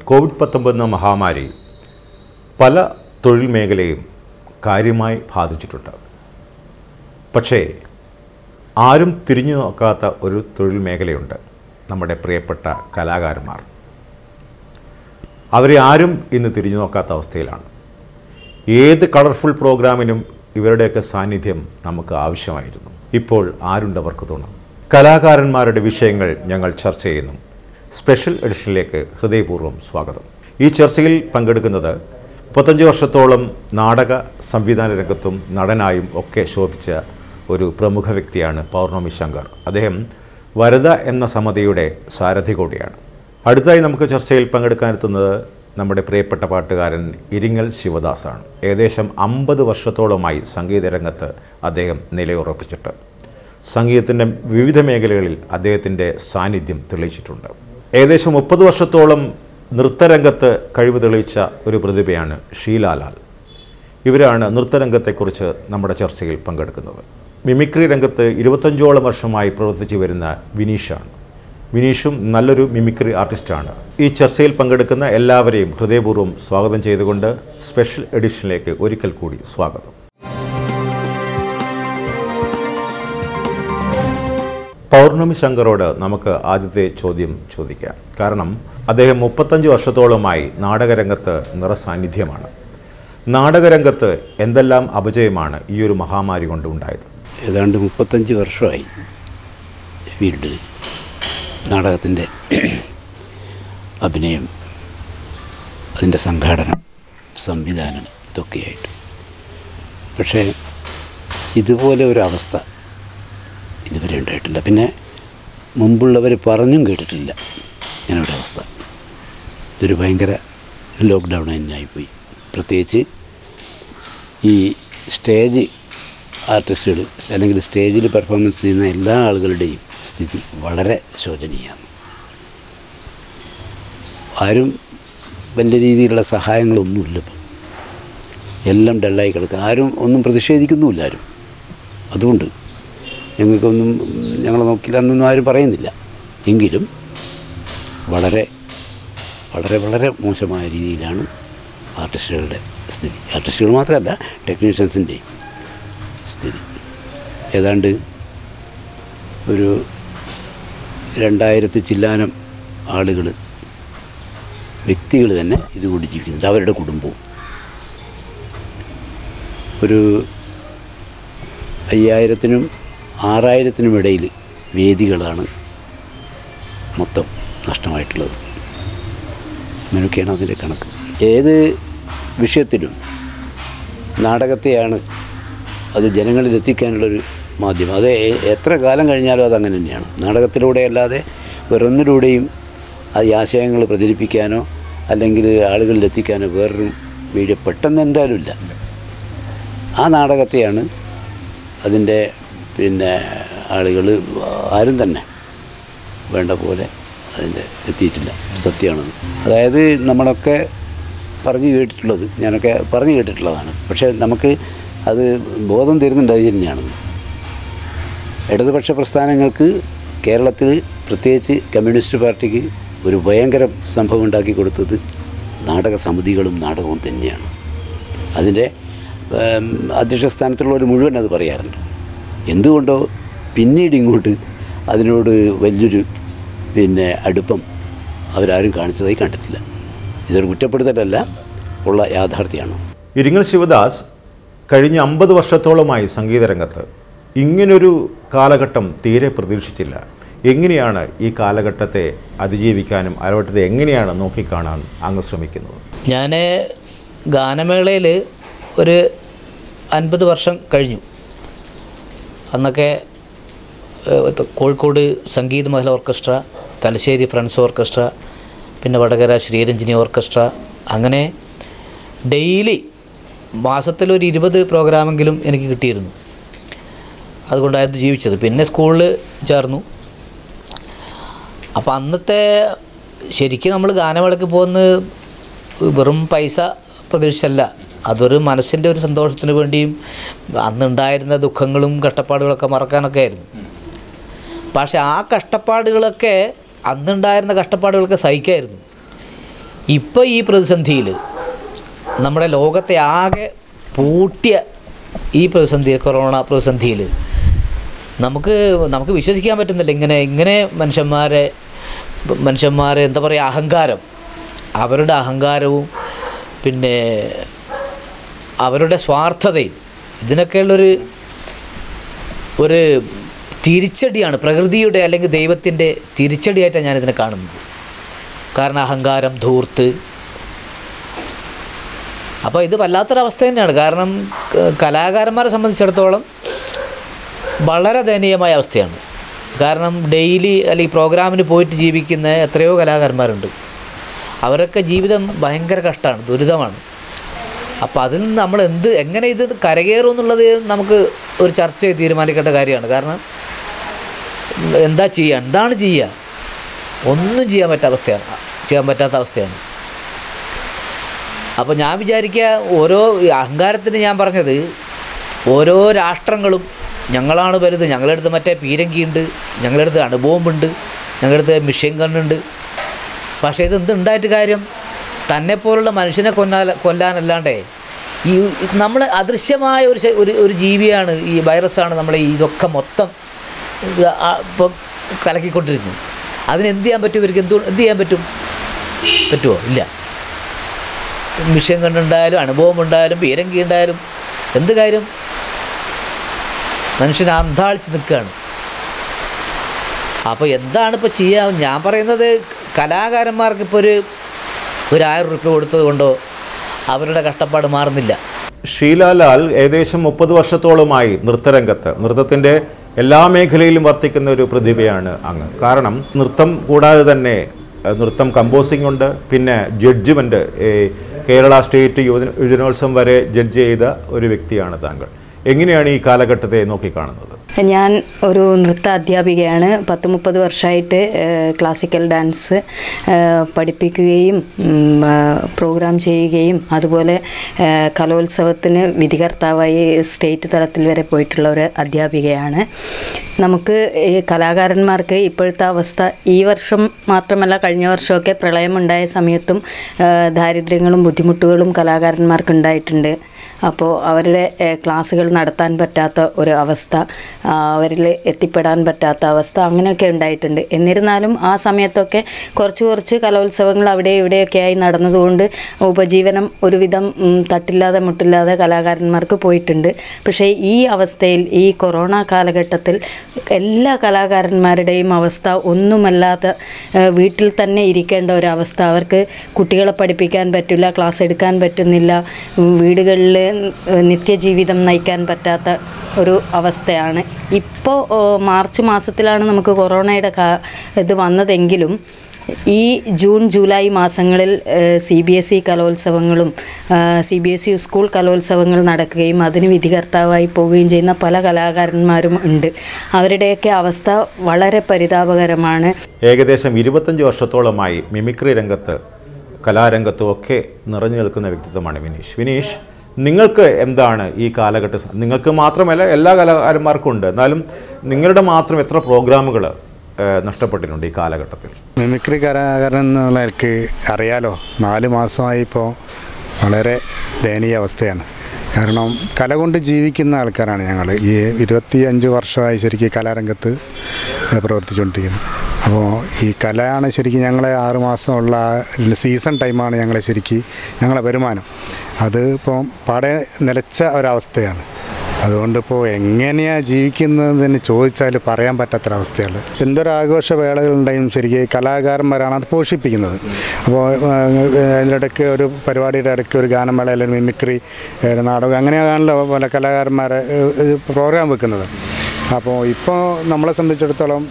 COVID-19 എന്ന മഹാമാരി പല തൊഴിൽ മേഖലയും കാര്യമായി ബാധിച്ചിട്ടുണ്ട്. പക്ഷേ ആരും തിരിഞ്ഞു നോക്കാത്ത ഒരു തൊഴിൽ മേഖലയുണ്ട്, നമ്മുടെ പ്രിയപ്പെട്ട കലാകാരന്മാർ. അവരെ ആരും ഇന്ന് തിരിഞ്ഞു നോക്കാത്ത അവസ്ഥയിലാണ്. ഏത് കളർഫുൾ പ്രോഗ്രാമിനും ഇവരുടെയൊക്കെ സാന്നിധ്യം നമുക്ക് ആവശ്യമായിരുന്നു. ഇപ്പോൾ ആരുണ്ടവർക്ക് തോന്നും. കലാകാരന്മാരുടെ വിഷയങ്ങൾ ഞങ്ങൾ ചർച്ച ചെയ്യുന്നു. സ്പെഷ്യൽ എഡിഷനിലേക്ക് ഹൃദയപൂർവ്വം സ്വാഗതം. ഈ ചർച്ചയിൽ പങ്കെടുക്കുന്നത് 35 വർഷത്തോളം നാടക സംവിധാന രംഗത്തും നടനായും ഒക്കെ ശോഭിച്ച ഒരു പ്രമുഖ വ്യക്തിയാണ് പൗർണമി ശങ്കർ. അദ്ദേഹം വരദ എന്ന സമിതിയുടെ സാരഥി കൂടിയാണ്. അടുത്തായി നമുക്ക് ചർച്ചയിൽ പങ്കെടുക്കാനെത്തുന്നത് നമ്മുടെ പ്രിയപ്പെട്ട പാട്ടുകാരൻ ഇരിങ്ങൽ ശിവദാസാണ്. ഏകദേശം 50 വർഷത്തോളമായി സംഗീത രംഗത്ത് അദ്ദേഹം നിലയുറപ്പിച്ചിട്ട് സംഗീതത്തിൻ്റെ വിവിധ മേഖലകളിൽ അദ്ദേഹത്തിൻ്റെ സാന്നിധ്യം തെളിയിച്ചിട്ടുണ്ട്. ഏകദേശം 30 വർഷത്തോളം നൃത്തരംഗത്ത് കഴിവ് തെളിയിച്ച ഒരു പ്രതിഭയാണ് ഷീലാലാൽ. ഇവരാണ് നൃത്തരംഗത്തെക്കുറിച്ച് നമ്മുടെ ചർച്ചയിൽ പങ്കെടുക്കുന്നത്. മിമിക്രി രംഗത്ത് 25ഓളം വർഷമായി പ്രവർത്തിച്ചു വരുന്ന വിനീഷാണ്. വിനീഷും നല്ലൊരു മിമിക്രി ആർട്ടിസ്റ്റാണ്. ഈ ചർച്ചയിൽ പങ്കെടുക്കുന്ന എല്ലാവരെയും ഹൃദയപൂർവ്വം സ്വാഗതം ചെയ്തുകൊണ്ട് സ്പെഷ്യൽ എഡിഷനിലേക്ക് ഒരിക്കൽ കൂടി സ്വാഗതം. പൗർണമി ശങ്കറോട് നമുക്ക് ആദ്യത്തെ ചോദ്യം ചോദിക്കാം. കാരണം അദ്ദേഹം 35 വർഷത്തോളമായി നാടകരംഗത്ത് നിറസാന്നിധ്യമാണ്. നാടകരംഗത്ത് എന്തെല്ലാം അപജയമാണ് ഈ ഒരു മഹാമാരി കൊണ്ട് ഉണ്ടായത്? ഏതാണ്ട് 35 വർഷമായി ഫീൽഡിൽ നാടകത്തിൻ്റെ അഭിനയം, അതിൻ്റെ സംഘാടനം, സംവിധാനം ഇതൊക്കെയായിട്ട്. പക്ഷേ ഇതുപോലെ ഒരവസ്ഥ ഇതുവരെ ഉണ്ടായിട്ടില്ല. പിന്നെ മുമ്പുള്ളവർ പറഞ്ഞും കേട്ടിട്ടില്ല ഇങ്ങനൊരവസ്ഥ. ഇതൊരു ഭയങ്കര ലോക്ക്ഡൗൺ തന്നെയായിപ്പോയി. പ്രത്യേകിച്ച് ഈ സ്റ്റേജ് ആർട്ടിസ്റ്റുകൾ അല്ലെങ്കിൽ സ്റ്റേജിൽ പെർഫോമൻസ് ചെയ്യുന്ന എല്ലാ ആളുകളുടെയും സ്ഥിതി വളരെ ശോചനീയമാണ്. ആരും വലിയ രീതിയിലുള്ള സഹായങ്ങളൊന്നുമില്ല. ഇപ്പം എല്ലാം ഡള്ളായി കിടക്കുക. ആരും ഒന്നും പ്രതിഷേധിക്കുന്നുമില്ല ആരും. അതുകൊണ്ട് ഞങ്ങൾക്കൊന്നും ഞങ്ങളെ നോക്കില്ല എന്നൊന്നും ആരും പറയുന്നില്ല. എങ്കിലും വളരെ വളരെ വളരെ മോശമായ രീതിയിലാണ് ആർട്ടിസ്റ്റുകളുടെ സ്ഥിതി. ആർട്ടിസ്റ്റുകൾ മാത്രമല്ല, ടെക്നീഷ്യൻസിൻ്റെയും സ്ഥിതി. ഏതാണ്ട് ഒരു 2000 ചില്ലാനം ആളുകൾ, വ്യക്തികൾ തന്നെ ഇതുകൊണ്ട് ജീവിക്കുന്നുണ്ട്. അവരുടെ കുടുംബവും ഒരു 5000-നും 6000-നും ഇടയിൽ വേദികളാണ് മൊത്തം നഷ്ടമായിട്ടുള്ളത്. അങ്ങനെയൊക്കെയാണ് അതിൻ്റെ കണക്ക്. ഏത് വിഷയത്തിലും നാടകത്തെയാണ് അത് ജനങ്ങളിലെത്തിക്കാനുള്ളൊരു മാധ്യമം. അത് എത്ര കാലം കഴിഞ്ഞാലും അതങ്ങനെ തന്നെയാണ്. നാടകത്തിലൂടെ അല്ലാതെ വേറൊന്നിലൂടെയും ഈ ആശയങ്ങൾ പ്രചരിപ്പിക്കാനോ അല്ലെങ്കിൽ ആളുകളിലെത്തിക്കാനോ വേറൊരു മീഡിയ പെട്ടെന്ന് എന്തായാലും ഇല്ല. ആ നാടകത്തെയാണ് അതിൻ്റെ ആളുകൾ ആരും തന്നെ വേണ്ട പോലെ അതിൻ്റെ എത്തിയിട്ടില്ല. സത്യമാണത്. അതായത് നമ്മളൊക്കെ പറഞ്ഞു കേട്ടിട്ടുള്ളത്, ഞാനൊക്കെ പറഞ്ഞു കേട്ടിട്ടുള്ളതാണ്. പക്ഷേ നമുക്ക് അത് ബോധം തരുന്നുണ്ട് അത് തന്നെയാണെന്ന്. ഇടതുപക്ഷ പ്രസ്ഥാനങ്ങൾക്ക് കേരളത്തിൽ, പ്രത്യേകിച്ച് കമ്മ്യൂണിസ്റ്റ് പാർട്ടിക്ക് ഒരു ഭയങ്കര സംഭവം ഉണ്ടാക്കി കൊടുത്തത് നാടക സമിതികളും നാടകവും തന്നെയാണ്. അതിൻ്റെ അധ്യക്ഷ സ്ഥാനത്തുള്ളവർ മുഴുവൻ അത് പറയാറുണ്ട്. എന്തുകൊണ്ടോ പിന്നീട് ഇങ്ങോട്ട് അതിനോട് വലിയൊരു അടുപ്പം അവരാരും കാണിച്ചതായി കണ്ടിട്ടില്ല. ഇതൊരു കുറ്റപ്പെടുത്തലല്ല, ഉള്ള യാഥാർത്ഥ്യമാണ്. ഇരിങ്ങൽ ശിവദാസ് കഴിഞ്ഞ 50 വർഷത്തോളമായി സംഗീതരംഗത്ത്. ഇങ്ങനൊരു കാലഘട്ടം തീരെ പ്രതീക്ഷിച്ചില്ല. എങ്ങനെയാണ് ഈ കാലഘട്ടത്തെ അതിജീവിക്കാനും കാലഘട്ടത്തെ എങ്ങനെയാണ് നോക്കിക്കാണാൻ അങ്ങ് ശ്രമിക്കുന്നത്? ഞാൻ ഗാനമേളയിൽ ഒരു 50 വർഷം കഴിഞ്ഞു. അന്നൊക്കെ Kozhikode Sangeetha Mahal orchestra, Thalassery friends orchestra, പിന്നെ വടകര ശ്രീരഞ്ജിനി ഓർക്കസ്ട്ര, അങ്ങനെ ഡെയിലി മാസത്തിലൊരു 20 പ്രോഗ്രാമെങ്കിലും എനിക്ക് കിട്ടിയിരുന്നു. അതുകൊണ്ടായിരുന്നു ജീവിച്ചത്. പിന്നെ സ്കൂളിൽ ചേർന്നു. അപ്പോൾ അന്നത്തെ ശരിക്കും നമ്മൾ ഗാനമേളയ്ക്ക് പോകുന്നത് വെറും പൈസ പ്രതീക്ഷിച്ചല്ല. അതൊരു മനസ്സിൻ്റെ ഒരു സന്തോഷത്തിന് വേണ്ടിയും അന്നുണ്ടായിരുന്ന ദുഃഖങ്ങളും കഷ്ടപ്പാടുകളൊക്കെ മറക്കാനൊക്കെ ആയിരുന്നു. പക്ഷേ ആ കഷ്ടപ്പാടുകളൊക്കെ, അന്നുണ്ടായിരുന്ന കഷ്ടപ്പാടുകളൊക്കെ സഹിക്കായിരുന്നു. ഇപ്പോൾ ഈ പ്രതിസന്ധിയിൽ നമ്മുടെ ലോകത്തെ ആകെ പൂട്ടിയ ഈ പ്രതിസന്ധി, കൊറോണ പ്രതിസന്ധിയിൽ നമുക്ക് വിശ്വസിക്കാൻ പറ്റുന്നില്ല. ഇങ്ങനെ മനുഷ്യന്മാരെ എന്താ പറയുക, അവരുടെ അഹങ്കാരവും പിന്നെ അവരുടെ സ്വാർത്ഥതയും ഇതിനൊക്കെയുള്ളൊരു തിരിച്ചടിയാണ്, പ്രകൃതിയുടെ അല്ലെങ്കിൽ ദൈവത്തിൻ്റെ തിരിച്ചടിയായിട്ടാണ് ഞാനിതിനെ കാണുന്നത്. കാരണം അഹങ്കാരം, ധൂർത്ത്. അപ്പോൾ ഇത് വല്ലാത്തൊരവസ്ഥ തന്നെയാണ്. കാരണം കലാകാരന്മാരെ സംബന്ധിച്ചിടത്തോളം വളരെ ദയനീയമായ അവസ്ഥയാണ്. കാരണം ഡെയിലി അല്ലെങ്കിൽ പ്രോഗ്രാമിന് പോയിട്ട് ജീവിക്കുന്ന എത്രയോ കലാകാരന്മാരുണ്ട്. അവരൊക്കെ ജീവിതം ഭയങ്കര കഷ്ടമാണ്, ദുരിതമാണ്. അപ്പോൾ അതിൽ നിന്ന് നമ്മൾ എങ്ങനെ ഇത് കരകയറും എന്നുള്ളത് നമുക്ക് ഒരു ചർച്ച ചെയ്ത് തീരുമാനിക്കേണ്ട കാര്യമാണ്. കാരണം എന്താണ് ചെയ്യുക? ഒന്നും ചെയ്യാൻ പറ്റാത്ത അവസ്ഥയാണ്. അപ്പോൾ ഞാൻ വിചാരിക്കുക, ഓരോ അഹങ്കാരത്തിന് ഞാൻ പറഞ്ഞത്, ഓരോ രാഷ്ട്രങ്ങളും ഞങ്ങളാണ് വലുത്, ഞങ്ങളടുത്ത് മറ്റേ പീരങ്കിയുണ്ട്, ഞങ്ങളടുത്ത് അണുബോംബുണ്ട്, ഞങ്ങളടുത്ത് മിഷൻ ഗണ്ണുണ്ട്. പക്ഷേ ഇതെന്തുണ്ടായിട്ട് കാര്യം? തന്നെപ്പോലുള്ള മനുഷ്യനെ കൊല്ലാനല്ലാണ്ടേ ഈ നമ്മൾ അദൃശ്യമായ ഒരു ജീവിയാണ്, ഈ വൈറസാണ് നമ്മളെ ഇതൊക്കെ മൊത്തം ഇപ്പം കലക്കിക്കൊണ്ടിരിക്കുന്നത്. അതിനെന്ത് ചെയ്യാൻ പറ്റും? ഇവർക്ക് എന്ത് ചെയ്യാൻ പറ്റുമോ? ഇല്ല. മിഷൻ കണ്ടുണ്ടായാലും അണുബോംബുണ്ടായാലും പീരങ്കി ഉണ്ടായാലും എന്ത് കാര്യം? മനുഷ്യൻ അന്താളിച്ച് നിൽക്കുകയാണ്. അപ്പോൾ എന്താണ് ഇപ്പോൾ ചെയ്യുക? ഞാൻ പറയുന്നത്, കലാകാരന്മാർക്കിപ്പോൾ ഒരു 1000 രൂപ കൊടുത്തത് കൊണ്ടോ അവരുടെ കഷ്ടപ്പാട് മാറുന്നില്ല. ഷീലാലാൽ ഏകദേശം 30 വർഷത്തോളമായി നൃത്തത്തിൻ്റെ എല്ലാ മേഖലയിലും വർത്തിക്കുന്ന ഒരു പ്രതിഭയാണ് അങ്ങ്. കാരണം നൃത്തം കൂടാതെ തന്നെ നൃത്തം കമ്പോസിംഗ് ഉണ്ട്, പിന്നെ ജഡ്ജ്മെൻറ്റ്, കേരള സ്റ്റേറ്റ് യുവജനോത്സവം വരെ ജഡ്ജ് ചെയ്ത ഒരു വ്യക്തിയാണ് താങ്കൾ. എങ്ങനെയാണ് ഈ കാലഘട്ടത്തെ നോക്കിക്കാണുന്നത്? ഞാൻ ഒരു നൃത്ത അധ്യാപികയാണ്. 10-30 വർഷമായിട്ട് ക്ലാസിക്കൽ ഡാൻസ് പഠിപ്പിക്കുകയും പ്രോഗ്രാം ചെയ്യുകയും അതുപോലെ കലോത്സവത്തിന് വിധികർത്താവായി സ്റ്റേറ്റ് തലത്തിൽ വരെ പോയിട്ടുള്ള ഒരു അധ്യാപികയാണ്. നമുക്ക് ഈ കലാകാരന്മാർക്ക് ഇപ്പോഴത്തെ അവസ്ഥ, ഈ വർഷം മാത്രമല്ല കഴിഞ്ഞ വർഷമൊക്കെ പ്രളയമുണ്ടായ സമയത്തും ദാരിദ്ര്യങ്ങളും ബുദ്ധിമുട്ടുകളും കലാകാരന്മാർക്ക് ഉണ്ടായിട്ടുണ്ട്. അപ്പോൾ അവരുടെ ക്ലാസ്സുകൾ നടത്താൻ പറ്റാത്ത ഒരു അവസ്ഥ, അവരിൽ എത്തിപ്പെടാൻ പറ്റാത്ത അവസ്ഥ, അങ്ങനെയൊക്കെ ഉണ്ടായിട്ടുണ്ട്. എന്നിരുന്നാലും ആ സമയത്തൊക്കെ കുറച്ച് കലോത്സവങ്ങൾ അവിടെ ഇവിടെയൊക്കെയായി നടന്നതുകൊണ്ട് ഉപജീവനം ഒരുവിധം തട്ടില്ലാതെ മുട്ടില്ലാതെ കലാകാരന്മാർക്ക് പോയിട്ടുണ്ട്. പക്ഷേ ഈ അവസ്ഥയിൽ, ഈ കൊറോണ കാലഘട്ടത്തിൽ എല്ലാ കലാകാരന്മാരുടെയും അവസ്ഥ ഒന്നുമല്ലാതെ വീട്ടിൽ തന്നെ ഇരിക്കേണ്ട ഒരവസ്ഥ. അവർക്ക് കുട്ടികളെ പഠിപ്പിക്കാൻ പറ്റില്ല, ക്ലാസ് എടുക്കാൻ പറ്റുന്നില്ല, വീടുകളിൽ നിത്യജീവിതം നയിക്കാൻ പറ്റാത്ത ഒരു അവസ്ഥയാണ്. ഇപ്പോൾ മാർച്ച് മാസത്തിലാണ് നമുക്ക് കൊറോണയുടെ ഇത് വന്നതെങ്കിലും ഈ ജൂൺ ജൂലൈ മാസങ്ങളിൽ CBSE കലോത്സവങ്ങളും CBSE സ്കൂൾ കലോത്സവങ്ങൾ നടക്കുകയും അതിന് വിധികർത്താവായി പോവുകയും ചെയ്യുന്ന പല കലാകാരന്മാരും ഉണ്ട്. അവരുടെയൊക്കെ അവസ്ഥ വളരെ പരിതാപകരമാണ്. ഏകദേശം 25 വർഷത്തോളമായി മിമിക്രി രംഗത്ത്, കലാരംഗത്തും ഒക്കെ നിറഞ്ഞു നിൽക്കുന്ന വ്യക്തിത്വമാണ് വിനീഷ്. നിങ്ങൾക്ക് എന്താണ് ഈ കാലഘട്ടം? നിങ്ങൾക്ക് മാത്രമല്ല, എല്ലാ കലാകാരന്മാർക്കും ഉണ്ട്. എന്നാലും നിങ്ങളുടെ മാത്രം എത്ര പ്രോഗ്രാമുകൾ നഷ്ടപ്പെട്ടിട്ടുണ്ട് ഈ കാലഘട്ടത്തിൽ? മിമിക്രി കലാകാരൻ എന്നുള്ള എനിക്ക് അറിയാലോ, 4 മാസമായി ഇപ്പോൾ വളരെ ദയനീയ അവസ്ഥയാണ്. കാരണം കല കൊണ്ട് ജീവിക്കുന്ന ആൾക്കാരാണ് ഞങ്ങൾ. ഈ 25 വർഷമായി ശരിക്കും കലാരംഗത്ത് പ്രവർത്തിച്ചുകൊണ്ടിരിക്കുന്നത്. അപ്പോൾ ഈ കലയാണ് ശരിക്കും ഞങ്ങളെ 6 മാസമുള്ള സീസൺ ടൈമാണ് ഞങ്ങളെ വരുമാനം. അത് ഇപ്പോൾ പാടെ നിലച്ച ഒരവസ്ഥയാണ്. അതുകൊണ്ടിപ്പോൾ എങ്ങനെയാണ് ജീവിക്കുന്നതെന്ന് ചോദിച്ചാൽ പറയാൻ പറ്റാത്തൊരവസ്ഥയാണ്. എന്തൊരാഘോഷവേളകളുണ്ടെങ്കിലും ശരിക്കും കലാകാരന്മാരാണ് അത് പോഷിപ്പിക്കുന്നത്. അപ്പോൾ അതിനിടയ്ക്ക് ഒരു പരിപാടിയുടെ ഇടയ്ക്ക് ഒരു ഗാനമേള അല്ലെങ്കിൽ മിമിക്രി നാടകം അങ്ങനെയാണല്ലോ പല കലാകാരന്മാരെ പ്രോഗ്രാം വെക്കുന്നത്. അപ്പോൾ ഇപ്പോൾ നമ്മളെ സംബന്ധിച്ചിടത്തോളം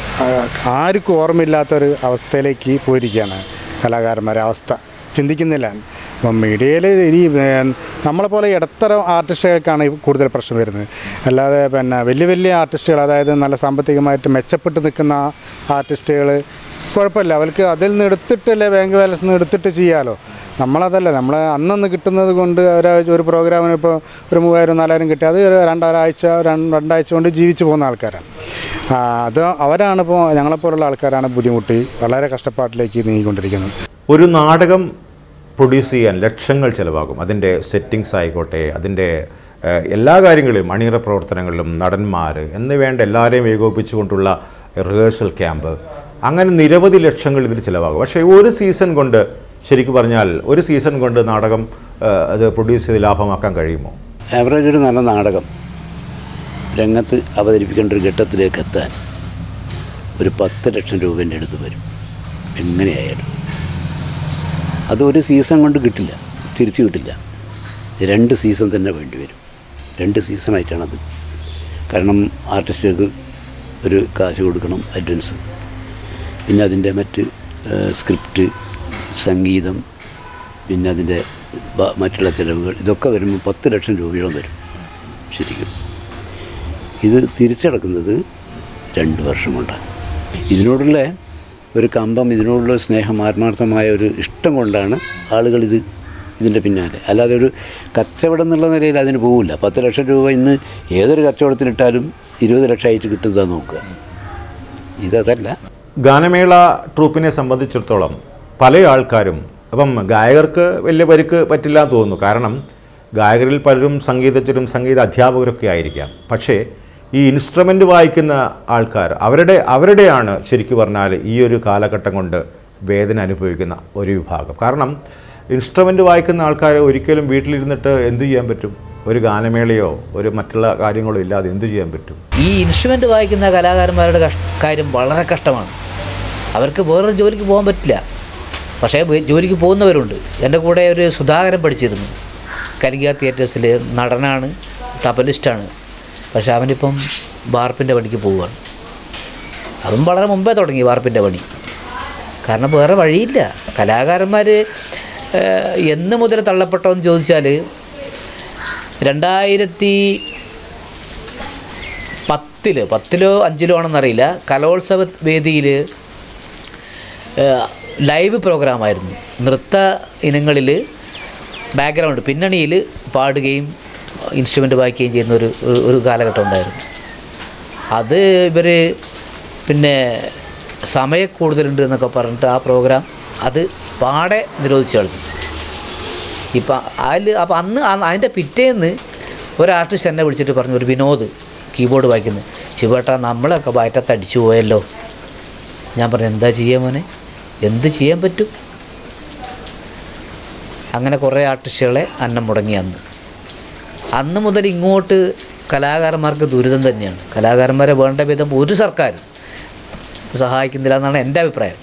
ആർക്കും ഓർമ്മയില്ലാത്തൊരു അവസ്ഥയിലേക്ക് പോയിരിക്കുകയാണ് കലാകാരന്മാരെ അവസ്ഥ. ചിന്തിക്കുന്നില്ല. അപ്പം മീഡിയയിൽ ഈ നമ്മളെപ്പോലെ ഇടത്തരം ആർട്ടിസ്റ്റുകൾക്കാണ് കൂടുതൽ പ്രശ്നം വരുന്നത്. അല്ലാതെ വലിയ ആർട്ടിസ്റ്റുകൾ, അതായത് നല്ല സാമ്പത്തികമായിട്ട് മെച്ചപ്പെട്ട് നിൽക്കുന്ന ആർട്ടിസ്റ്റുകൾ കുഴപ്പമില്ല, അവർക്ക് അതിൽ നിന്ന് എടുത്തിട്ടല്ലേ ബാങ്ക് ബാലൻസ് നിന്ന് എടുത്തിട്ട് ചെയ്യാമല്ലോ. നമ്മളതല്ല, നമ്മൾ അന്നന്ന് കിട്ടുന്നത് കൊണ്ട് ഒരു പ്രോഗ്രാമിന് ഇപ്പോൾ ഒരു 3000-4000 കിട്ടി, അത് രണ്ടാഴ്ച കൊണ്ട് ജീവിച്ചു പോകുന്ന ആൾക്കാരാണ്. അവരാണിപ്പോൾ ഞങ്ങളെപ്പോലുള്ള ആൾക്കാരാണ് ബുദ്ധിമുട്ടി വളരെ കഷ്ടപ്പാട്ടിലേക്ക് നീങ്ങിക്കൊണ്ടിരിക്കുന്നത്. ഒരു നാടകം പ്രൊഡ്യൂസ് ചെയ്യാൻ ലക്ഷങ്ങൾ ചിലവാകും. അതിൻ്റെ സെറ്റിങ്സ് ആയിക്കോട്ടെ, അതിൻ്റെ എല്ലാ കാര്യങ്ങളിലും, അണിയറ പ്രവർത്തനങ്ങളിലും നടന്മാർ വേണ്ട എല്ലാവരെയും ഏകോപിപ്പിച്ചുകൊണ്ടുള്ള റിഹേഴ്സൽ ക്യാമ്പ്, അങ്ങനെ നിരവധി ലക്ഷങ്ങൾ ഇതിൽ ചിലവാകും. പക്ഷേ ഒരു സീസൺ കൊണ്ട്, ശരിക്കും പറഞ്ഞാൽ ഒരു സീസൺ കൊണ്ട് നാടകം അത് പ്രൊഡ്യൂസ് ചെയ്ത് ലാഭമാക്കാൻ കഴിയുമോ? ആവറേജ് ഒരു നല്ല നാടകം രംഗത്ത് അവതരിപ്പിക്കേണ്ട ഒരു ഘട്ടത്തിലേക്ക് എത്താൻ ഒരു 10 ലക്ഷം രൂപേൻ്റെ അടുത്ത് വരും എങ്ങനെയായാലും. അതൊരു സീസൺ കൊണ്ട് കിട്ടില്ല, തിരിച്ചു കിട്ടില്ല. 2 സീസൺ തന്നെ വേണ്ടി വരും. 2 സീസണായിട്ടാണത്. കാരണം ആർട്ടിസ്റ്റുകൾക്ക് ഒരു കാശ് കൊടുക്കണം, അഡ്വാൻസ്, പിന്നെ അതിൻ്റെ മറ്റ് സ്ക്രിപ്റ്റ്, സംഗീതം, പിന്നെ അതിൻ്റെ മറ്റുള്ള ചിലവുകൾ, ഇതൊക്കെ വരുമ്പോൾ 10 ലക്ഷം രൂപയോളം വരും ശരിക്കും. ഇത് തിരിച്ചടക്കുന്നത് 2 വർഷം കൊണ്ടാണ്. ഇതിനോടുള്ള ഒരു കമ്പം, ഇതിനോടുള്ള സ്നേഹം, ആത്മാർത്ഥമായ ഒരു ഇഷ്ടം കൊണ്ടാണ് ആളുകൾ ഇതിൻ്റെ പിന്നാലെ. അല്ലാതെ ഒരു കച്ചവടം എന്നുള്ള നിലയിൽ അതിന് പോകില്ല. 10 ലക്ഷം രൂപ ഇന്ന് ഏതൊരു കച്ചവടത്തിലിട്ടാലും 20 ലക്ഷമായിട്ട് കിട്ടുന്നതാണ് നോക്കുക. ഇതല്ല. ഗാനമേള ട്രൂപ്പിനെ സംബന്ധിച്ചിടത്തോളം പല ആൾക്കാരും, അപ്പം ഗായകർക്ക് വലിയ പരിക്ക് പറ്റില്ല എന്ന് തോന്നുന്നു. കാരണം ഗായകരിൽ പലരും സംഗീതജ്ഞരും സംഗീത അധ്യാപകരൊക്കെ ആയിരിക്കാം. പക്ഷേ ഈ ഇൻസ്ട്രുമെൻ്റ് വായിക്കുന്ന ആൾക്കാർ, അവരുടെയാണ് ശരിക്കും പറഞ്ഞാൽ ഈ ഒരു കാലഘട്ടം കൊണ്ട് വേദന അനുഭവിക്കുന്ന ഒരു വിഭാഗം. കാരണം ഇൻസ്ട്രുമെൻ്റ് വായിക്കുന്ന ആൾക്കാർ ഒരിക്കലും വീട്ടിലിരുന്നിട്ട് എന്ത് ചെയ്യാൻ പറ്റും? ഒരു ഗാനമേളയോ ഒരു മറ്റുള്ള കാര്യങ്ങളോ ഇല്ലാതെ എന്ത് ചെയ്യാൻ പറ്റും? ഈ ഇൻസ്ട്രുമെൻ്റ് വായിക്കുന്ന കലാകാരന്മാരുടെ കാര്യം വളരെ കഷ്ടമാണ്. അവർക്ക് വേറൊരു ജോലിക്ക് പോകാൻ പറ്റില്ല. പക്ഷേ ജോലിക്ക് പോകുന്നവരുണ്ട്. എൻ്റെ കൂടെ ഒരു സുധാകരൻ പഠിച്ചിരുന്നു, കരിക തിയേറ്റേഴ്സിൽ നടനാണ്, തബലിസ്റ്റാണ്. പക്ഷേ അവനിപ്പം വാർപ്പിൻ്റെ പണിക്ക് പോവുകയാണ്. അതും വളരെ മുമ്പേ തുടങ്ങി വാർപ്പിൻ്റെ പണി. കാരണം വേറെ വഴിയില്ല. കലാകാരന്മാർ എന്ന് മുതൽ തള്ളപ്പെട്ടോ എന്ന് ചോദിച്ചാൽ 2010-ലോ 5-ലോ ആണെന്നറിയില്ല, കലോത്സവ വേദിയിൽ ലൈവ് പ്രോഗ്രാമായിരുന്നു. നൃത്ത ഇനങ്ങളിൽ ബാക്ക്ഗ്രൗണ്ട് പിന്നണിയിൽ പാടുകയും ഇൻസ്ട്രുമെൻ്റ് വായിക്കുകയും ചെയ്യുന്ന ഒരു കാലഘട്ടം ഉണ്ടായിരുന്നു. അത് ഇവർ പിന്നെ സമയക്കൂടുതലുണ്ട് എന്നൊക്കെ പറഞ്ഞിട്ട് ആ പ്രോഗ്രാം അത് പാടെ നിരോധിച്ച് കളഞ്ഞു. ഇപ്പം അപ്പോൾ അതിൻ്റെ പിറ്റേന്ന് ഒരു ആർട്ടിസ്റ്റ് എന്നെ വിളിച്ചിട്ട് പറഞ്ഞു, ഒരു വിനോദ് കീബോർഡ് വായിക്കുന്നത്, ശിവേട്ടാ നമ്മളൊക്കെ വയറ്റത്ത് അടിച്ചു പോയല്ലോ. ഞാൻ പറഞ്ഞു, എന്താ ചെയ്യാൻ മോനെ, എന്ത് ചെയ്യാൻ പറ്റും? അങ്ങനെ കുറേ ആർട്ടിസ്റ്റുകളെ അന്നം മുടങ്ങി. അന്ന് മുതൽ ഇങ്ങോട്ട് കലാകാരന്മാർക്ക് ദുരിതം തന്നെയാണ്. കലാകാരന്മാരെ വേണ്ട വിധം ഒരു സർക്കാരും സഹായിക്കുന്നില്ല എന്നാണ് എൻ്റെ അഭിപ്രായം.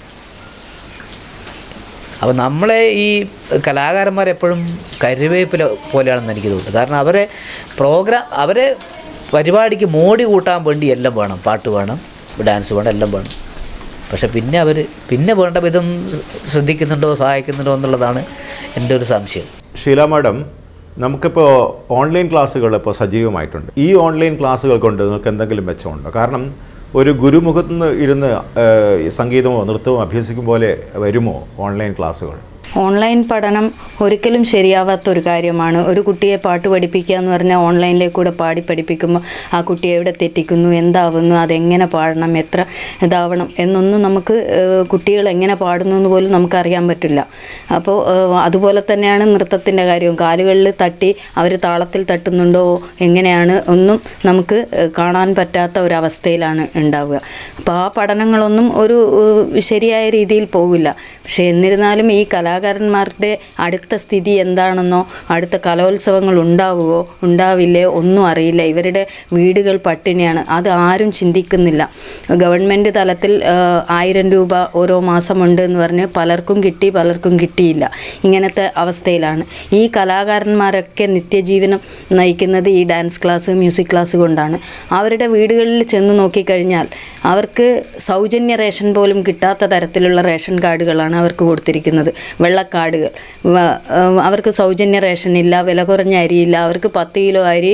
അപ്പോൾ നമ്മളെ ഈ കലാകാരന്മാരെപ്പോഴും കരുവേപ്പില പോലെയാണെന്ന് എനിക്ക് തോന്നുന്നത്. കാരണം അവരെ പരിപാടിക്ക് മോടി കൂട്ടാൻ വേണ്ടി എല്ലാം വേണം, പാട്ട് വേണം, ഡാൻസ് വേണം, എല്ലാം വേണം. പക്ഷെ പിന്നെ വേണ്ട വിധം ശ്രദ്ധിക്കുന്നുണ്ടോ സഹായിക്കുന്നുണ്ടോ എന്നുള്ളതാണ് എൻ്റെ ഒരു സംശയം. ഷീല മാഡം, നമുക്കിപ്പോൾ ഓൺലൈൻ ക്ലാസ്സുകൾ ഇപ്പോൾ സജീവമായിട്ടുണ്ട്. ഈ ഓൺലൈൻ ക്ലാസ്സുകൾ കൊണ്ട് നിങ്ങൾക്ക് എന്തെങ്കിലും മെച്ചമുണ്ടോ? കാരണം ഒരു ഗുരുമുഖത്ത് നിന്ന് ഇരുന്ന് സംഗീതമോ നൃത്തമോ അഭ്യസിക്കും പോലെ വരുമോ ഓൺലൈൻ ക്ലാസ്സുകൾ? ഓൺലൈൻ പഠനം ഒരിക്കലും ശരിയാവാത്തൊരു കാര്യമാണ്. ഒരു കുട്ടിയെ പാട്ട് പഠിപ്പിക്കുക എന്ന് പറഞ്ഞാൽ ഓൺലൈനിലേക്കൂടെ പാടി പഠിപ്പിക്കുമ്പോൾ ആ കുട്ടി എവിടെ തെറ്റിക്കുന്നു, എന്താവുന്നു, അതെങ്ങനെ പാടണം, എത്ര ഇതാവണം എന്നൊന്നും നമുക്ക് കുട്ടികൾ എങ്ങനെ പാടുന്നു എന്ന് പോലും നമുക്കറിയാൻ പറ്റില്ല. അപ്പോൾ അതുപോലെ തന്നെയാണ് നൃത്തത്തിൻ്റെ കാര്യവും. കാലുകളിൽ തട്ടി അവർ താളത്തിൽ തട്ടുന്നുണ്ടോ എങ്ങനെയാണ് ഒന്നും നമുക്ക് കാണാൻ പറ്റാത്ത ഒരവസ്ഥയിലാണ് ഉണ്ടാവുക. അപ്പോൾ ആ പഠനങ്ങളൊന്നും ഒരു ശരിയായ രീതിയിൽ പോകില്ല. പക്ഷേ എന്നിരുന്നാലും ഈ കലാകാരന്മാരുടെ അടുത്ത സ്ഥിതി എന്താണെന്നോ, അടുത്ത കലോത്സവങ്ങൾ ഉണ്ടാവുമോ ഉണ്ടാവില്ലേ ഒന്നും അറിയില്ല. ഇവരുടെ വീടുകൾ പട്ടിണിയാണ്, അത് ആരും ചിന്തിക്കുന്നില്ല. ഗവൺമെൻറ് തലത്തിൽ 1000 രൂപ ഓരോ മാസമുണ്ട് എന്ന് പറഞ്ഞ് പലർക്കും കിട്ടി, പലർക്കും കിട്ടിയില്ല. ഇങ്ങനത്തെ അവസ്ഥയിലാണ് ഈ കലാകാരന്മാരൊക്കെ നിത്യജീവനം നയിക്കുന്നത് ഈ ഡാൻസ് ക്ലാസ്, മ്യൂസിക് ക്ലാസ് കൊണ്ടാണ്. അവരുടെ വീടുകളിൽ ചെന്ന് നോക്കിക്കഴിഞ്ഞാൽ അവർക്ക് സൗജന്യ റേഷൻ പോലും കിട്ടാത്ത തരത്തിലുള്ള റേഷൻ കാർഡുകളാണ് അവർക്ക് കൊടുത്തിരിക്കുന്നത്. വെള്ള വെള്ളക്കാർഡുകൾ. അവർക്ക് സൗജന്യ റേഷനില്ല, വില കുറഞ്ഞ അരിയില്ല. അവർക്ക് 10 കിലോ അരി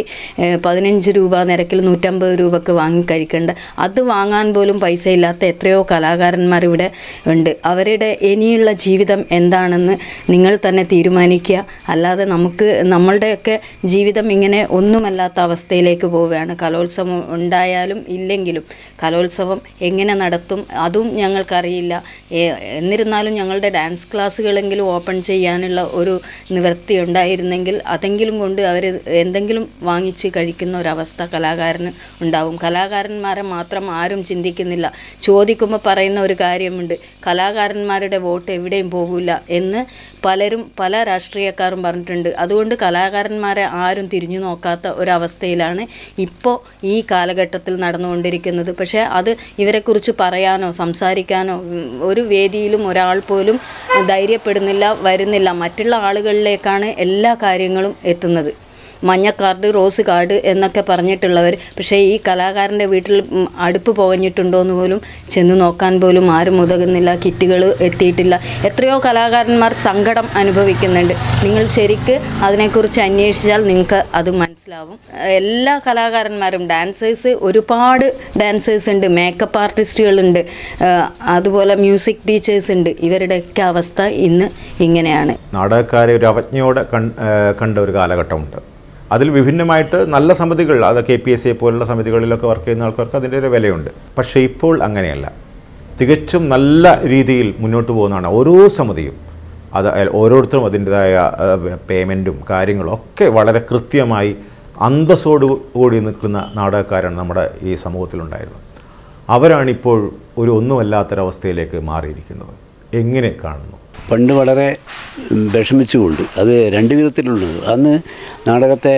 15 രൂപ നിരക്കിൽ 150 രൂപക്ക് വാങ്ങി കഴിക്കേണ്ട, അത് വാങ്ങാൻ പോലും പൈസ ഇല്ലാത്ത എത്രയോ കലാകാരന്മാർ ഇവിടെ ഉണ്ട്. അവരുടെ ഇനിയുള്ള ജീവിതം എന്താണെന്ന് നിങ്ങൾ തന്നെ തീരുമാനിക്കുക. അല്ലാതെ നമ്മളുടെയൊക്കെ ജീവിതം ഇങ്ങനെ ഒന്നുമല്ലാത്ത അവസ്ഥയിലേക്ക് പോവുകയാണ്. കലോത്സവം ഉണ്ടായാലും ഇല്ലെങ്കിലും കലോത്സവം എങ്ങനെ നടത്തും അതും ഞങ്ങൾക്കറിയില്ല. എന്നിരുന്നാലും ഞങ്ങളുടെ ഡാൻസ് ക്ലാസ്സുകളെങ്കിലും ഓപ്പൺ ചെയ്യാനുള്ള ഒരു നിവൃത്തി ഉണ്ടായിരുന്നെങ്കിൽ അതെങ്കിലും കൊണ്ട് അവർ എന്തെങ്കിലും വാങ്ങിച്ച് കഴിക്കുന്ന ഒരവസ്ഥ കലാകാരന് ഉണ്ടാവും. കലാകാരന്മാരെ മാത്രം ആരും ചിന്തിക്കുന്നില്ല. ചോദിക്കുമ്പോൾ പറയുന്ന ഒരു കാര്യമുണ്ട്, കലാകാരന്മാരുടെ വോട്ട് എവിടെയും പോകില്ല എന്ന് പല രാഷ്ട്രീയക്കാരും പറഞ്ഞിട്ടുണ്ട്. അതുകൊണ്ട് കലാകാരന്മാരെ ആരും തിരിഞ്ഞു നോക്കാത്ത ഒരവസ്ഥയിലാണ് ഇപ്പോൾ ഈ കാലഘട്ടത്തിൽ നടന്നുകൊണ്ടിരിക്കുന്നത്. പക്ഷേ അത് ഇവരെക്കുറിച്ച് പറയാനോ സംസാരിക്കാനോ ഒരു വേദിയിലും ഒരാൾ പോലും ധൈര്യപ്പെടുന്നില്ല, വരുന്നില്ല. മറ്റുള്ള ആളുകളിലേക്കാണ് എല്ലാ കാര്യങ്ങളും എത്തുന്നത്. മഞ്ഞ കാർഡ്, റോസ് കാർഡ് എന്നൊക്കെ പറഞ്ഞിട്ടുള്ളവർ, പക്ഷേ ഈ കലാകാരൻ്റെ വീട്ടിൽ അടുപ്പ് പുകഞ്ഞിട്ടുണ്ടോ എന്ന് പോലും ചെന്ന് നോക്കാൻ പോലും ആരും ഉതകുന്നില്ല. കിറ്റുകൾ എത്തിയിട്ടില്ല. എത്രയോ കലാകാരന്മാർ സങ്കടം അനുഭവിക്കുന്നുണ്ട്. നിങ്ങൾ ശരിക്ക് അതിനെക്കുറിച്ച് അന്വേഷിച്ചാൽ നിങ്ങൾക്ക് അത് മനസ്സിലാവും. എല്ലാ കലാകാരന്മാരും ഒരുപാട് ഡാൻസേഴ്സ് ഉണ്ട്, മേക്കപ്പ് ആർട്ടിസ്റ്റുകളുണ്ട്, അതുപോലെ മ്യൂസിക് ടീച്ചേഴ്സ് ഉണ്ട്. ഇവരുടെയൊക്കെ അവസ്ഥ ഇന്ന് ഇങ്ങനെയാണ്. നാടകക്കാരെ ഒരു അവജ്ഞയോടെ കണ്ട ഒരു കാലഘട്ടമുണ്ട്. അതിൽ വിഭിന്നമായിട്ട് നല്ല സമിതികൾ, അത് KPSA പോലുള്ള സമിതികളിലൊക്കെ വർക്ക് ചെയ്യുന്ന ആൾക്കാർക്ക് അതിൻ്റെ ഒരു വിലയുണ്ട്. പക്ഷേ ഇപ്പോൾ അങ്ങനെയല്ല. തികച്ചും നല്ല രീതിയിൽ മുന്നോട്ട് പോകുന്നതാണ് ഓരോ സമിതിയും. അത് ഓരോരുത്തരും അതിൻ്റെതായ പേയ്മെൻറ്റും കാര്യങ്ങളും ഒക്കെ വളരെ കൃത്യമായി അന്തസ്സോടുകൂടി നിൽക്കുന്ന നാടകക്കാരാണ് നമ്മുടെ ഈ സമൂഹത്തിലുണ്ടായിരുന്നത്. അവരാണിപ്പോൾ ഒരു ഒന്നുമല്ലാത്തൊരവസ്ഥയിലേക്ക് മാറിയിരിക്കുന്നത്. എങ്ങനെ കാണുന്നു? പണ്ട് വളരെ വിഷമിച്ചുകൊണ്ട്, അത് രണ്ട് വിധത്തിലുള്ളത്. അന്ന് നാടകത്തെ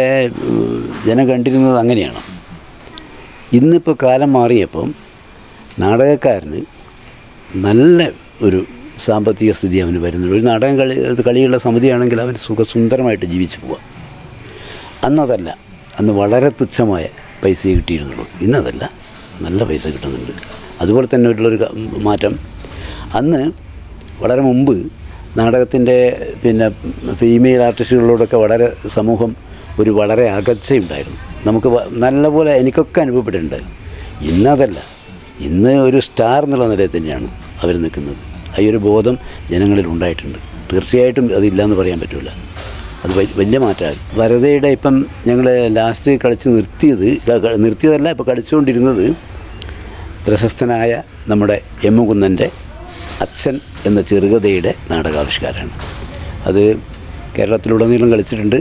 ജനം കണ്ടിരുന്നത് അങ്ങനെയാണ്. ഇന്നിപ്പോൾ കാലം മാറിയപ്പം നാടകക്കാരന് നല്ല ഒരു സാമ്പത്തിക സ്ഥിതി അവന് വരുന്നുണ്ട്. ഒരു നാടകം കളിയുള്ള സമിതിയാണെങ്കിൽ അവൻ സുഖസുന്ദരമായിട്ട് ജീവിച്ചു പോവാം. അന്നതല്ല, അന്ന് വളരെ തുച്ഛമായ പൈസ കിട്ടിയിരുന്നുള്ളൂ. ഇന്നതല്ല, നല്ല പൈസ കിട്ടുന്നുണ്ട്. അതുപോലെ തന്നെ ഉള്ളൊരു മാറ്റം. അന്ന് വളരെ മുമ്പ് നാടകത്തിൻ്റെ ഫീമെയിൽ ആർട്ടിസ്റ്റുകളോടൊക്കെ വളരെ സമൂഹം വളരെ അകച്ചയുണ്ടായിരുന്നു. നമുക്ക് നല്ലപോലെ എനിക്കൊക്കെ അനുഭവപ്പെട്ടിട്ടുണ്ട്. ഇന്നതല്ല, ഇന്ന് ഒരു സ്റ്റാർ എന്നുള്ള നിലയിൽ തന്നെയാണ് അവർ നിൽക്കുന്നത്. ഈ ഒരു ബോധം ജനങ്ങളിൽ ഉണ്ടായിട്ടുണ്ട്. തീർച്ചയായിട്ടും അതില്ലെന്ന് പറയാൻ പറ്റില്ല. അത് വലിയ മാറ്റമാണ്. വരദയുടെ ഇപ്പം ഞങ്ങൾ ലാസ്റ്റ് കളിച്ച് നിർത്തിയതല്ല, ഇപ്പോൾ കളിച്ചുകൊണ്ടിരുന്നത് പ്രശസ്തനായ നമ്മുടെ എം കുന്നൻ്റെ അച്ഛൻ എന്ന ചെറുകഥയുടെ നാടകാവിഷ്കാരമാണ്. അത് കേരളത്തിലുടനീളം കളിച്ചിട്ടുണ്ട്.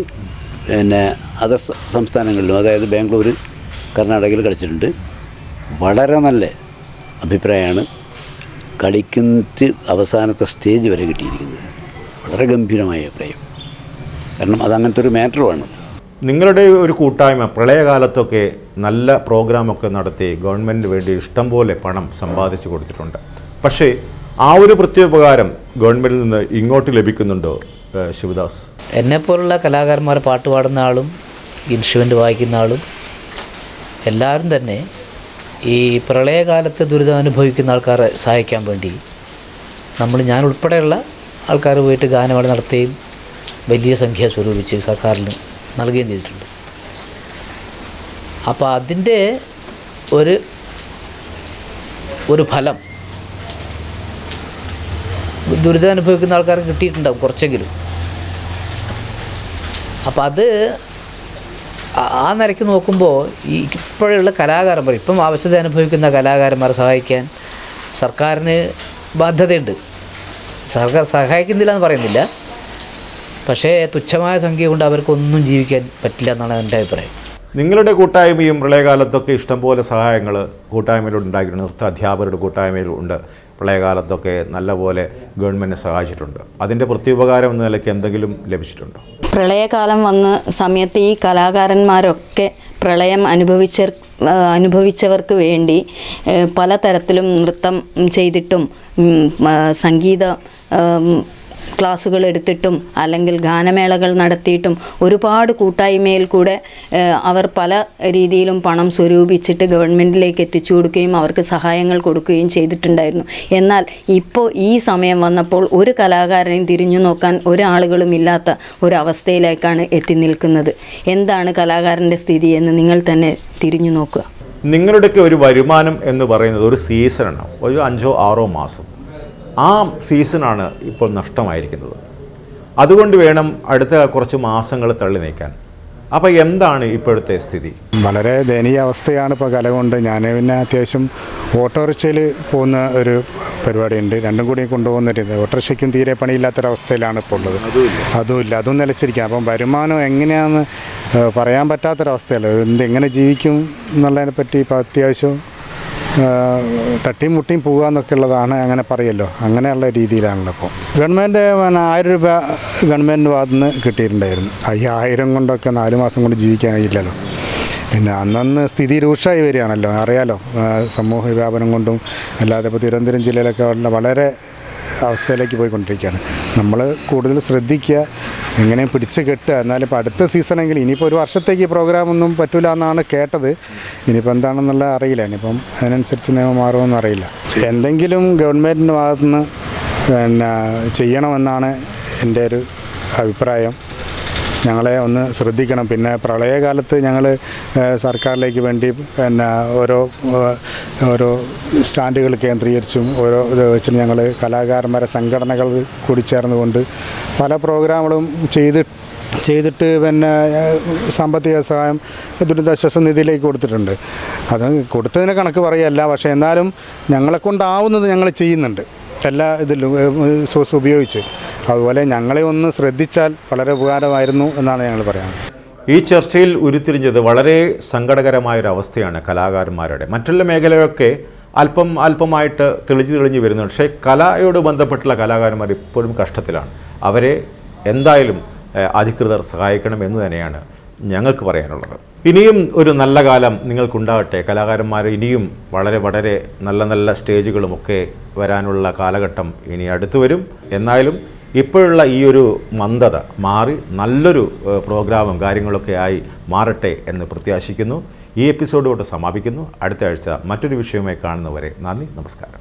അതർ സംസ്ഥാനങ്ങളിലും, അതായത് ബാംഗ്ലൂർ, കർണാടകയിൽ കളിച്ചിട്ടുണ്ട്. വളരെ നല്ല അഭിപ്രായമാണ്. കളിക്കുന്ന അവസാനത്തെ സ്റ്റേജ് വരെ കിട്ടിയിരിക്കുന്നത്. വളരെ ഗംഭീരമായ അഭിപ്രായം. കാരണം അതങ്ങനത്തെ ഒരു മാറ്ററുമാണ്. നിങ്ങളുടെ ഒരു കൂട്ടായ്മ പ്രളയകാലത്തൊക്കെ നല്ല പ്രോഗ്രാമൊക്കെ നടത്തി ഗവൺമെൻറ്റിന് വേണ്ടി ഇഷ്ടം പോലെ പണം സമ്പാദിച്ചു കൊടുത്തിട്ടുണ്ട്. പക്ഷേ ആ ഒരു പ്രത്യുപകാരം ഗവൺമെൻറ്റിൽ നിന്ന് ഇങ്ങോട്ട് ലഭിക്കുന്നുണ്ടോ ശിവദാസ്? എന്നെപ്പോലുള്ള കലാകാരന്മാർ, പാട്ട് പാടുന്ന ആളും ഇൻസ്ട്രുമെൻ്റ് വായിക്കുന്ന ആളും എല്ലാവരും തന്നെ ഈ പ്രളയകാലത്ത് ദുരിതം അനുഭവിക്കുന്ന ആൾക്കാരെ സഹായിക്കാൻ വേണ്ടി ഞാൻ ഉൾപ്പെടെയുള്ള ആൾക്കാർ പോയിട്ട് ഗാനമേള നടത്തുകയും വലിയ സംഖ്യ സ്വരൂപിച്ച് സർക്കാരിന് നൽകുകയും ചെയ്തിട്ടുണ്ട്. അപ്പോൾ അതിൻ്റെ ഒരു ഫലം ദുരിതം അനുഭവിക്കുന്ന ആൾക്കാർക്ക് കിട്ടിയിട്ടുണ്ടാവും കുറച്ചെങ്കിലും. അപ്പോൾ അത് ആ നിലയ്ക്ക് നോക്കുമ്പോൾ ഇപ്പോഴുള്ള കലാകാരന്മാർ, ഇപ്പം ആവശ്യത അനുഭവിക്കുന്ന കലാകാരന്മാരെ സഹായിക്കാൻ സർക്കാരിന് ബാധ്യതയുണ്ട്. സർക്കാർ സഹായിക്കുന്നില്ല എന്ന് പറയുന്നില്ല, പക്ഷേ തുച്ഛമായ സംഖ്യ കൊണ്ട് അവർക്കൊന്നും ജീവിക്കാൻ പറ്റില്ല എന്നാണ് എൻ്റെ അഭിപ്രായം. നിങ്ങളുടെ കൂട്ടായ്മയും പ്രളയകാലത്തൊക്കെ ഇഷ്ടംപോലെ സഹായങ്ങൾ കൂട്ടായ്മയിലൂടെ ഉണ്ടാക്കിയിട്ടുണ്ട്. നൃത്ത അധ്യാപകരുടെ കൂട്ടായ്മയിലുണ്ട്. പ്രളയകാലത്തൊക്കെ നല്ലപോലെ ഗവൺമെൻറ് സഹായിച്ചിട്ടുണ്ട്. അതിൻ്റെ പ്രത്യുപകാരം എന്ന നിലയ്ക്ക് എന്തെങ്കിലും ലഭിച്ചിട്ടുണ്ടോ? പ്രളയകാലം വന്ന സമയത്ത് ഈ കലാകാരന്മാരൊക്കെ പ്രളയം അനുഭവിച്ചവർക്ക് വേണ്ടി പലതരത്തിലും നൃത്തം ചെയ്തിട്ടും സംഗീത ക്ലാസ്സുകൾ എടുത്തിട്ടും അല്ലെങ്കിൽ ഗാനമേളകൾ നടത്തിയിട്ടും ഒരുപാട് കൂട്ടായ്മയിൽ കൂടെ അവർ പല രീതിയിലും പണം സ്വരൂപിച്ചിട്ട് ഗവൺമെൻറ്റിലേക്ക് എത്തിച്ചു കൊടുക്കുകയും അവർക്ക് സഹായങ്ങൾ കൊടുക്കുകയും ചെയ്തിട്ടുണ്ടായിരുന്നു. എന്നാൽ ഇപ്പോൾ ഈ സമയം വന്നപ്പോൾ ഒരു കലാകാരനെയും തിരിഞ്ഞു നോക്കാൻ ഒരാളുകളും ഇല്ലാത്ത ഒരവസ്ഥയിലേക്കാണ് എത്തി നിൽക്കുന്നത്. എന്താണ് കലാകാരൻ്റെ സ്ഥിതി എന്ന് നിങ്ങൾ തന്നെ തിരിഞ്ഞു നോക്കുക. നിങ്ങളുടെയൊക്കെ ഒരു വരുമാനം എന്ന് പറയുന്നത് ഒരു സീസണാണ്, ഒരു 5-6 മാസം. ആ സീസണാണ് ഇപ്പോൾ നഷ്ടമായിരിക്കുന്നത്. അതുകൊണ്ട് വേണം അടുത്ത കുറച്ച് മാസങ്ങൾ തള്ളി നീക്കാൻ. അപ്പോൾ എന്താണ് ഇപ്പോഴത്തെ സ്ഥിതി? വളരെ ദയനീയ അവസ്ഥയാണ് ഇപ്പോൾ കല കൊണ്ട്. ഞാൻ പിന്നെ അത്യാവശ്യം ഓട്ടോറിക്ഷയിൽ പോകുന്ന ഒരു പരിപാടിയുണ്ട്, രണ്ടും കൂടി കൊണ്ടുപോകുന്നൊരു ഓട്ടോറിക്ഷയ്ക്കും തീരെ പണിയില്ലാത്തൊരവസ്ഥയിലാണ് ഇപ്പോൾ ഉള്ളത്. അതുമില്ല, അതും നിലച്ചിരിക്കുക. അപ്പം വരുമാനം എങ്ങനെയാണെന്ന് പറയാൻ പറ്റാത്തൊരവസ്ഥയല്ല. എങ്ങനെ ജീവിക്കും എന്നുള്ളതിനെ പറ്റി ഇപ്പോൾ അത്യാവശ്യം തട്ടിയും മുട്ടിയും പോകുക എന്നൊക്കെ ഉള്ളതാണ്, അങ്ങനെ പറയല്ലോ, അങ്ങനെയുള്ള രീതിയിലാണല്ലോ ഇപ്പോൾ. ഗവൺമെൻറ് 1000 രൂപ ഗവൺമെൻറ് ഭാഗത്തു നിന്ന് കിട്ടിയിട്ടുണ്ടായിരുന്നു. 1000 കൊണ്ടൊക്കെ 4 മാസം കൊണ്ട് ജീവിക്കാൻ കഴിയില്ലല്ലോ. പിന്നെ അന്നന്ന് സ്ഥിതി രൂക്ഷമായി വരികയാണല്ലോ, അറിയാലോ, സമൂഹ വ്യാപനം കൊണ്ടും അല്ലാതെ ഇപ്പോൾ തിരുവനന്തപുരം ജില്ലയിലൊക്കെ വളരെ അവസ്ഥയിലേക്ക് പോയിക്കൊണ്ടിരിക്കുകയാണ്. നമ്മൾ കൂടുതൽ ശ്രദ്ധിക്കുക, എങ്ങനെയും പിടിച്ച് കെട്ടുക. എന്നാലും ഇപ്പോൾ അടുത്ത സീസണെങ്കിൽ ഇനിയിപ്പോൾ ഒരു വർഷത്തേക്ക് പ്രോഗ്രാമൊന്നും പറ്റില്ല എന്നാണ് കേട്ടത്. ഇനിയിപ്പോൾ എന്താണെന്നുള്ള അറിയില്ല, ഇനിയിപ്പം അതിനനുസരിച്ച് നിയമം മാറുമെന്ന് അറിയില്ല. എന്തെങ്കിലും ഗവൺമെൻറ്റിൻ്റെ ഭാഗത്തുനിന്ന് പിന്നെ ചെയ്യണമെന്നാണ് എൻ്റെ ഒരു അഭിപ്രായം. ഞങ്ങളെ ഒന്ന് ശ്രദ്ധിക്കണം. പിന്നെ പ്രളയകാലത്ത് ഞങ്ങൾ സർക്കാരിലേക്ക് വേണ്ടി പിന്നെ ഓരോ സ്റ്റാൻഡുകൾ കേന്ദ്രീകരിച്ചും ഓരോ ഇത് വെച്ച് ഞങ്ങൾ കലാകാരന്മാരെ സംഘടനകൾ കൂടി ചേർന്നുകൊണ്ട് പല പ്രോഗ്രാമുകളും ചെയ്തിട്ട് പിന്നെ സാമ്പത്തിക സഹായം ദുരിതാശ്വാസ നിധിയിലേക്ക് കൊടുത്തിട്ടുണ്ട്. അത് കൊടുത്തതിന് കണക്ക് പറയുകയല്ല, പക്ഷേ എന്നാലും ഞങ്ങളെക്കൊണ്ടാവുന്നത് ഞങ്ങൾ ചെയ്യുന്നുണ്ട് എല്ലാ ഇതിലും സോഴ്സ് ഉപയോഗിച്ച്. അതുപോലെ ഞങ്ങളെ ഒന്ന് ശ്രദ്ധിച്ചാൽ വളരെ ഉപകാരമായിരുന്നു എന്നാണ് ഞങ്ങൾ പറയുന്നത്. ഈ ചർച്ചയിൽ ഉരുത്തിരിഞ്ഞത് വളരെ സങ്കടകരമായൊരവസ്ഥയാണ് കലാകാരന്മാരുടെ. മറ്റുള്ള മേഖലയൊക്കെ അല്പമായിട്ട് തെളിഞ്ഞു വരുന്നുണ്ട്. പക്ഷേ കലയോട് ബന്ധപ്പെട്ടുള്ള കലാകാരന്മാർ ഇപ്പോഴും കഷ്ടത്തിലാണ്. അവരെ എന്തായാലും അധികൃതർ സഹായിക്കണം എന്ന് തന്നെയാണ് ഞങ്ങൾക്ക് പറയാനുള്ളത്. ഇനിയും ഒരു നല്ല കാലം നിങ്ങൾക്കുണ്ടാകട്ടെ. കലാകാരന്മാർ ഇനിയും വളരെ നല്ല സ്റ്റേജുകളുമൊക്കെ വരാനുള്ള കാലഘട്ടം ഇനി അടുത്തു വരും. എന്നാലും ഇപ്പോഴുള്ള ഈ ഒരു മന്ദത മാറി നല്ലൊരു പ്രോഗ്രാമും കാര്യങ്ങളൊക്കെ ആയി മാറട്ടെ എന്ന് പ്രത്യാശിക്കുന്നു. ഈ എപ്പിസോഡ് കൊണ്ട് സമാപിക്കുന്നു. അടുത്ത ആഴ്ച മറ്റൊരു വിഷയവുമായി കാണുന്നവരെ നന്ദി, നമസ്കാരം.